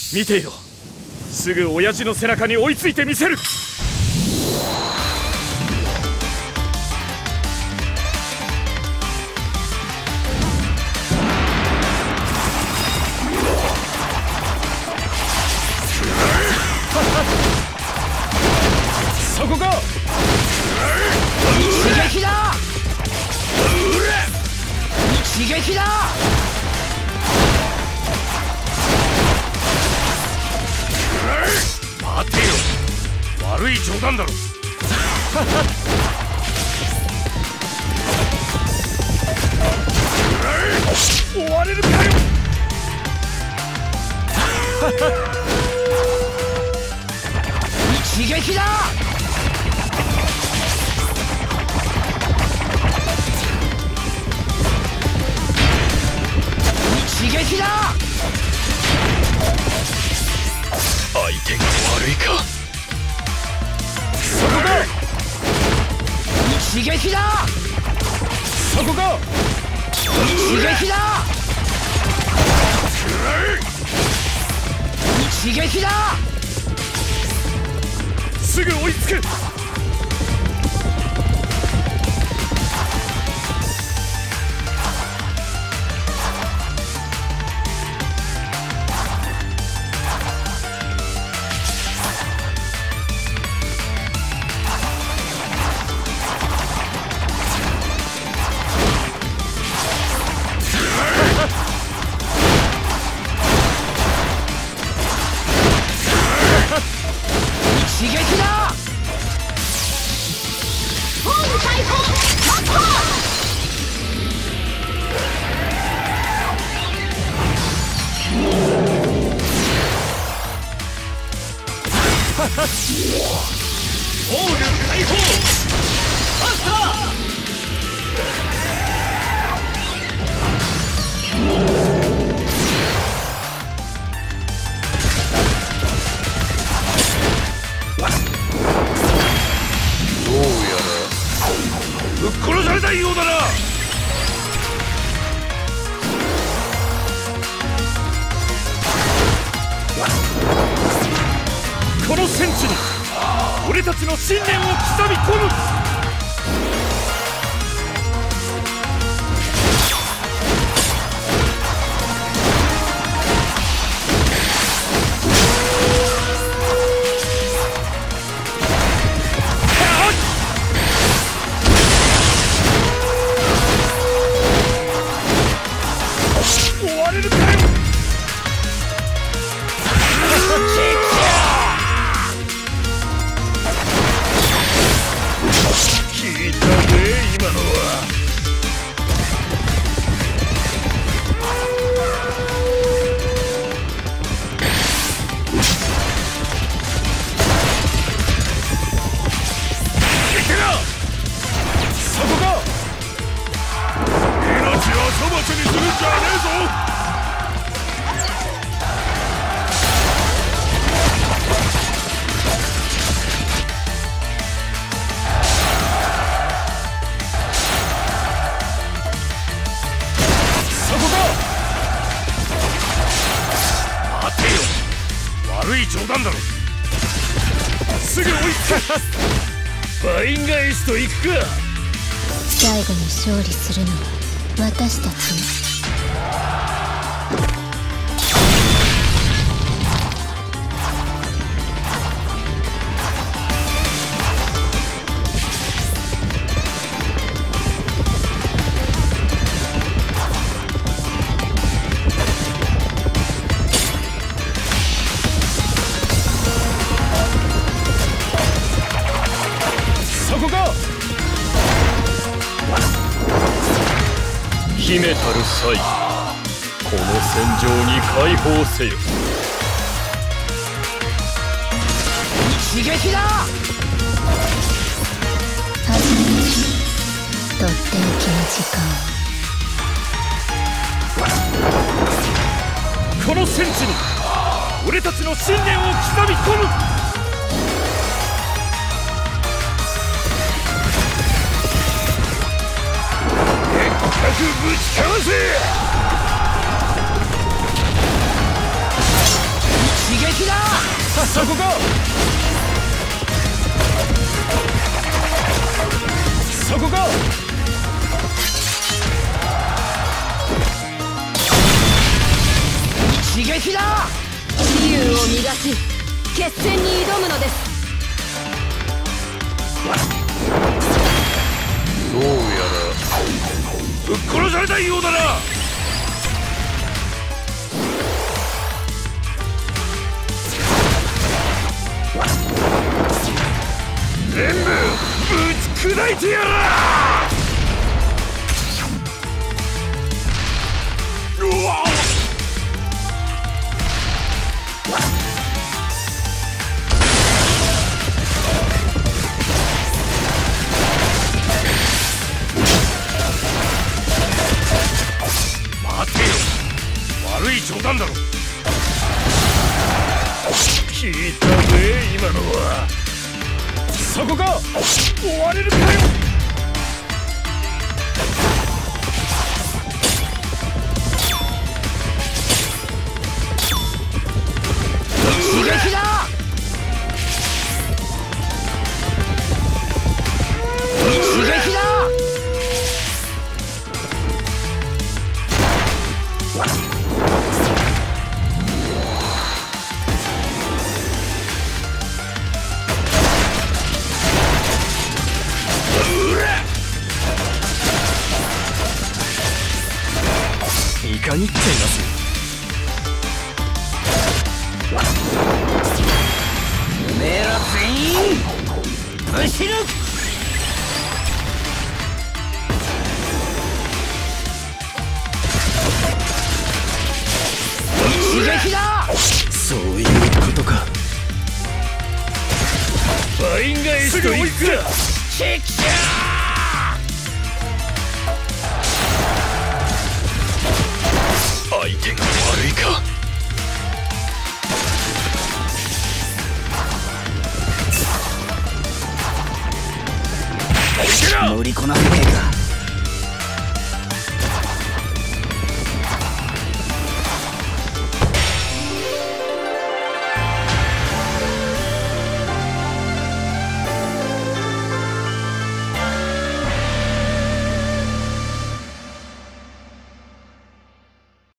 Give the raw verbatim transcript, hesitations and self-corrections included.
見ていろ、すぐ親父の背中に追いついてみせる。そこか。 一撃だ。一撃だ。 待てよ、悪い冗談だろ。追われるかよ。 一撃だ。一撃だ。 相手が悪いか。そこか。 一撃だ。 そこか。 一撃だ。一撃だ。 すぐ追いつく。 一撃だ。 ホーム対抗マット。 オール解放マスター。どうやらぶっ殺されたようだな。この戦地に俺たちの信念を刻み込む。追われるかよ。聞いたぜ今のは。いけな。そこか。命は粗末にするんじゃねえぞ。待てよ、悪い冗談だろ。すぐ追いつく。バイン返しといくか。 最後に勝利するのは私たちね。 そこか。秘めたる際、この戦場に解放せよ。 一撃だ。 始めましょう。とっておきの時間を。 この戦地に俺たちの信念を刻み込む。ぶちかわせ。 撃だ。 そこか。そこか。 一撃だ。 自由を磨き決戦に挑むのです。 どうやらぶっ殺されたようだな。全部ぶち砕いてやら。うわっ。待てよ、悪い冗談だろ。聞いたぜ今のは。そこか。追われるかよ。 一撃だ。一撃だ。 いかにっちゃいますよ。 おめえら全員ぶち抜く。一撃だ。 そういうことか。倍返しといくら。 チクショー。 相手が悪いか。 乗りこなせねえか。